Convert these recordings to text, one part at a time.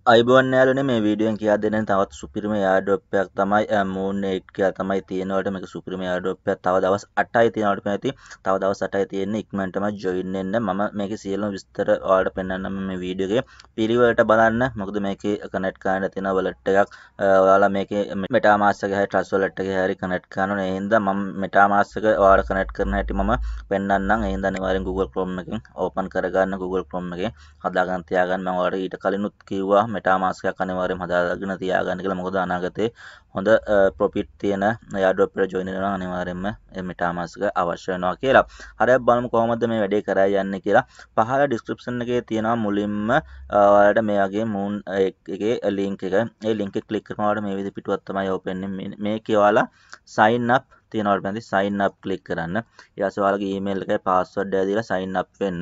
අයිබෝන් යාළුවනේ මේ වීඩියෝෙන් කියා දෙන්නේ තවත් සුපිරිම එයාඩ්‍රොප් එකක් තමයි MoonEdge කියලා තමයි තියෙනවට මේක සුපිරිම එයාඩ්‍රොප් එකක් තව දවස් 8යි තියෙනවට පැති තව දවස් 8යි තියෙන්නේ ඉක්මනටම ජොයින් වෙන්න මම මේකේ සියලුම විස්තර ඔයාලට පෙන්නන්නම් මේ වීඩියෝ එකේ පිළිවෙලට බලන්න මොකද මේකේ කනෙක්ට් කරන්න තියෙන වලට් එකක් ඔයාලා මේකේ MetaMask එකේ හරි Trust wallet එකේ හරි කනෙක්ට් කරනවා ඒ හින්දා මම MetaMask එක ඔයාලා කනෙක්ට් කරන හැටි මම පෙන්නන්නම් ඒ හින්දා අනිවාර්යෙන් Google Chrome එකෙන් ඕපන් කරගන්න Google Chrome එකේ හදාගන්න තියාගන්න මම ඔයාලට ඊට කලිනුත් කිව්වා MetaMask එකක් අනිවාර්යයෙන්ම හදාගෙන තියාගන්න කියලා මොකද අනාගතේ හොඳ ප්‍රොෆිට් තියෙන එයාඩ්‍රොප් එකට ජොයින් වෙනවා අනිවාර්යයෙන්ම MetaMask එක අවශ්‍ය වෙනවා කියලා. හරියට බලමු කොහොමද මේ වැඩේ කරා යන්නේ කියලා. පහළ ඩිස්ක්‍රිප්ෂන් එකේ තියෙනවා මුලින්ම ඔයාලට මේ වගේ Moon එකේ link එක. ඒ link එක ක්ලික් කරපුවාම මේ විදිහ පිටුවක් තමයි open වෙන්නේ. මේකේ ඔයාලා sign up තියෙනවා වලට sign up ක්ලික් කරන්න. ඊට පස්සේ ඔයාලගේ email එකේ password එක දීලා sign up වෙන්න.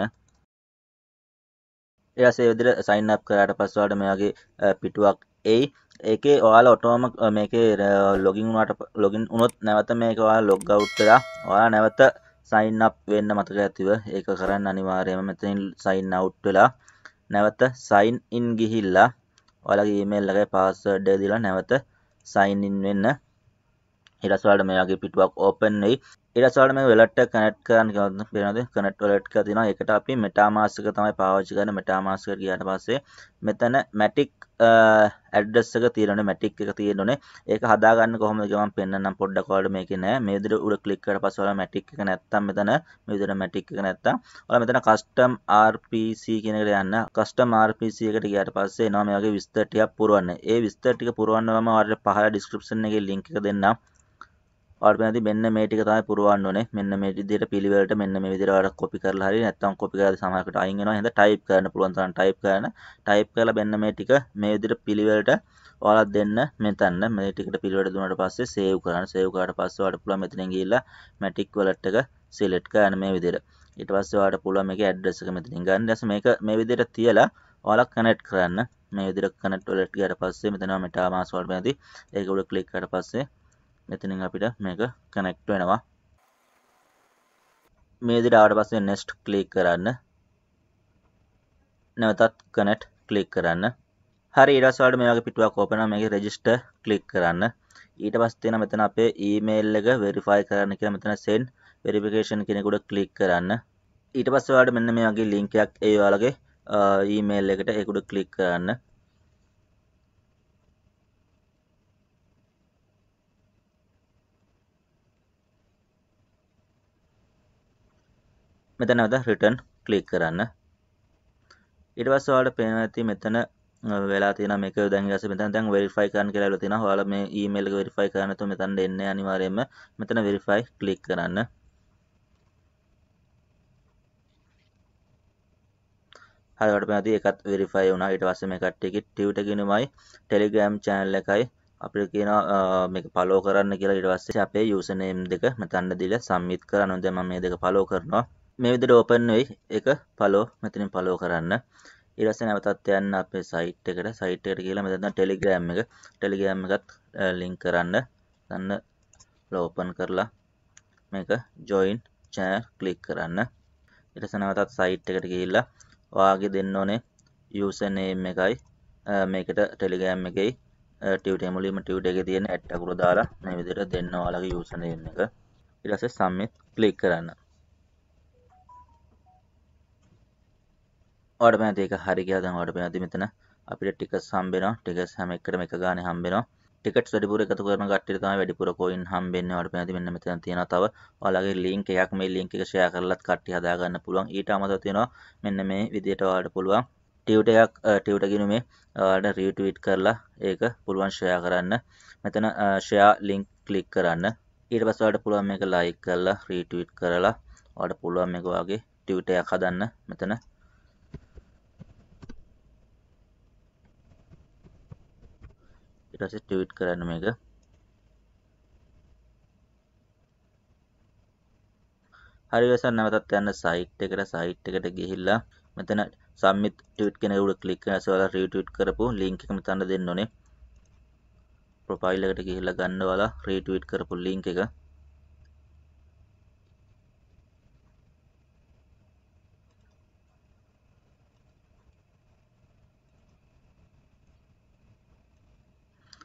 ඊටසේ විදිහට sign up කරාට පස්සේ ඔයාලට මේ වගේ පිටුවක් එයි. ඒකේ ඔයාලා ඔටෝම මේකේ login වුණොත් නැවත මේක ඔයාලා log out වෙලා ඔයාලා නැවත sign up වෙන්න මතක ඇතිව ඒක කරන්න අනිවාර්යයෙන්ම මෙතනින් sign out වෙලා නැවත sign in ගිහිල්ලා ඔයාලගේ email එකේ password එක දීලා නැවත sign in වෙන්න. ඊට පස්සේ ඔයාලට මේ වගේ පිටුවක් open වෙයි. ඊට පස්සේ ඔයාලට මේ wallet එක connect කරන්න කියලා පේනවාද? connect wallet එක තියෙනවා. ඒකට අපි MetaMask එක තමයි පාවිච්චි කරන්නේ. MetaMask එකට ගියාට පස්සේ මෙතන Matic address එක තියෙනවනේ Matic එක තියෙනවනේ. ඒක හදාගන්න කොහොමද කියලා මම පෙන්නන්නම් පොඩ්ඩක් ඔයාලට මේකේ නෑ. මේ විදිහට උඩ ක්ලික් කරලා පස්සේ ඔයාලා Matic එක නැත්තම් මෙතන මේ විදිහට Matic එක නැත්තම් ඔයාලා මෙතන custom RPC කියන එකට යන්න. custom RPC එකට ගියාට පස්සේ එනවා මේ වගේ විස්තර ටිකක් පුරවන්න. ඒ විස්තර ටික පුරවන්න මම ඔයාලට පහළ description එකේ link එක දෙන්නම්. ඔයාලට මෙන්න මේ ටික තමයි පුරවන්න ඕනේ. මෙන්න මේ විදිහට පිළිවෙලට මෙන්න මේ විදිහට ඔයාලා copy කරලා හරි නැත්නම් copy කරලා සමහරකට අයින් වෙනවා. එහෙනම් type කරන්න පුළුවන් තරම් type කරන්න. type කරලා මෙන්න මේ ටික මේ විදිහට පිළිවෙලට ඔයාලා දෙන්න මෙතන. මේ ටිකට පිළිවෙලට දුන්නාට පස්සේ save කරන්න. save කරාට පස්සේ ඔයාලට පුළුවන් මෙතනින් ගිහිල්ලා Matic wallet එක select කරන්න මේ විදිහට. ඊට පස්සේ ඔයාලට පුළුවන් මේකේ address එක මෙතනින් ගන්න. ඊට පස්සේ මේක මේ විදිහට තියලා ඔයාලා connect කරන්න. මේ විදිහට connect wallet ගියාට පස්සේ මෙතන MetaMask වලට පැනදී ඒක උඩ click කරාට පස්සේ මෙතනින් අපිට මේක කනෙක්ට් වෙනවා. මේ විදිහට ආවට පස්සේ next ක්ලික් කරන්න. නැවතත් connect ක්ලික් කරන්න. හරි ඊට පස්සේ මේ වගේ පිටුවක් ඕපන් වෙනවා. මේකේ register ක්ලික් කරන්න. ඊට පස්සේ තියෙන මෙතන අපේ email එක verify කරන්න කියලා මෙතන send verification කියන එක උඩ ක්ලික් කරන්න. ඊට පස්සේ ඔයාලට මෙන්න මේ වගේ link එකක් ඒ ඔයාලගේ email එකට ඒක උඩ ක්ලික් කරන්න. මෙතන නැවත return ක්ලික් කරන්න. ඊට පස්සේ ඔයාලට පේනවා ඇති මෙතන වෙලා තියෙනවා මේක දැන් ඊට පස්සේ මෙතන දැන් verify කරන්න කියලා වෙලා තියෙනවා. ඔයාලා මේ email එක verify කරන්න නැතුව මෙතන එන්නේ අනිවාර්යයෙන්ම මෙතන verify ක්ලික් කරන්න. හරි ඔයාලට පේනවා ඒකත් verify වුණා. ඊට පස්සේ මේ කට්ටියගේ Twitter ගිනුමයි Telegram channel එකයි අපිට කියනවා මේක follow කරන්න කියලා. ඊට පස්සේ අපේ username දෙක මෙතන දීලා submit කරනවා. දැන් මම මේ දෙක follow කරනවා. මේ විදිහට open වෙයි. ඒක follow මෙතනින් follow කරන්න. ඊට පස්සේ නැවතත් යන්න අපේ site එකට. site එකට ගිහලා මෙතන Telegram එක. Telegram එකත් link කරන්න. ගන්න open කරලා මේක join channel click කරන්න. ඊට පස්සේ නැවතත් site එකට ගිහිල්ලා ඔයාගේ දෙන්න ඕනේ username එකයි මේකට Telegram එකේ Twitter මුලින්ම Twitter එකේ තියෙන @ අකුර දාලා මේ විදිහට දෙන්න ඔයාලගේ username එක. ඊට පස්සේ submit click කරන්න. ඔයාලට පේනද ඒක හරි කියලා දැන් ඔයාලට පේනද මෙතන අපිට ටිකට්ස් හම්බ වෙනවා. ටිකට්ස් හැම එකටම එක ගානේ හම්බ වෙනවා. ටිකට්ස් වැඩිපුර එකතු කරන කට්ටියට තමයි වැඩිපුර coin හම්බෙන්නේ. ඔයාලට පේනද මෙන්න මෙතන තියෙනවා තව ඔයාලගේ link එකක් මේ link එක share කරලත් කට්ටිය හදා ගන්න පුළුවන්. ඊට අමතරව තියෙනවා මෙන්න මේ විදිහට ඔයාලට පුළුවන් Twitter එකක් Twitter ගිණුමේ ඔයාලට retweet කරලා ඒක පුළුවන් share කරන්න. මෙතන share link click කරන්න. ඊට පස්සේ ඔයාලට පුළුවන් මේක like කරලා retweet කරලා ඔයාලට පුළුවන් මේක ඔයාගේ Twitter එකක් හදන්න. මෙතන ඊට පස්සේ ට්වීට් කරන්න මේක. හරි වෙසන් නැවතත් යන්න site එකට ගිහිල්ලා මෙතන submit tweet කියන එක උඩ ක්ලික් කරලා ඔයාලා retweet කරපු link එක මෙතන දෙන්න ඕනේ. profile එකට ගිහිල්ලා ගන්න ඔයාලා retweet කරපු link එක.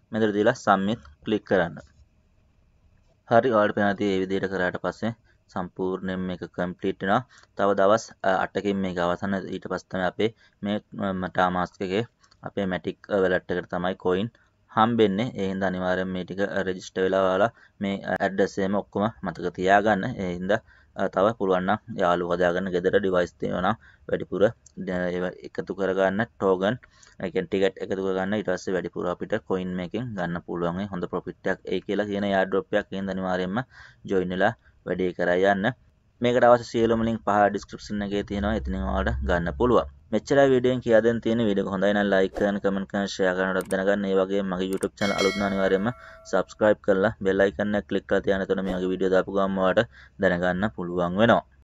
මෙතන දීලා සම්මිත් ක්ලික් කරන්න. හරි ඔයාලට පේනවා මේ විදිහට කරාට පස්සේ සම්පූර්ණයෙන් මේක කම්ප්ලීට් වෙනවා. තව දවස් 8කින් මේක අවසන්. ඊට පස්සේ තමයි අපේ මේ ටාමාස්ක් එකේ අපේ මැටික් වැලට් එකට තමයි කොයින් හම්බෙන්නේ. ඒ හින්දා අනිවාර්යෙන් මේ ටික රෙජිස්ටර් වෙලා ඔයාලා මේ ඇඩ්‍රස් එකම ඔක්කොම මතක තියාගන්න. ඒ හින්දා තව පුළුවන් නම් යාළුවෝ හදාගන්න ගෙදර ඩිවයිස් තියෙනවා නම් වැඩිපුර ඒවා එකතු කරගන්න ටෝකන් ඒ කියන්නේ ටිකට් එකතු කරගන්න ඊට පස්සේ වැඩිපුර අපිට කොයින් මේකෙන් ගන්න පුළුවන් හොඳ ප්‍රොෆිට් එකක් එයි කියලා කියන එයාඩ්‍රොප් එකක් එහෙනම් අනිවාර්යයෙන්ම ජොයින් වෙලා වැඩේ කරා යන්න. මේකට අවශ්‍ය සියලුම ලින්ක් පහළ ඩිස්ක්‍රිප්ෂන් එකේ තියෙනවා. එතනින් ඔයාලට ගන්න පුළුවන්. මෙච්චරයි වීඩියෝෙන් කියලා දෙන්න තියෙන. වීඩියෝ එක හොඳයි නම් ලයික් කරන්න, කමෙන්ට් කරන්න, ෂෙයා කරන්නත් දැනගන්න. ඒ වගේම මගේ YouTube channel අලුත් නම් අනිවාර්යයෙන්ම subscribe කරලා bell icon එක click කරලා තියාගන්න. එතකොට මේ වගේ වීඩියෝ දාපු ගමන් ඔයාලට දැනගන්න පුළුවන් වෙනවා.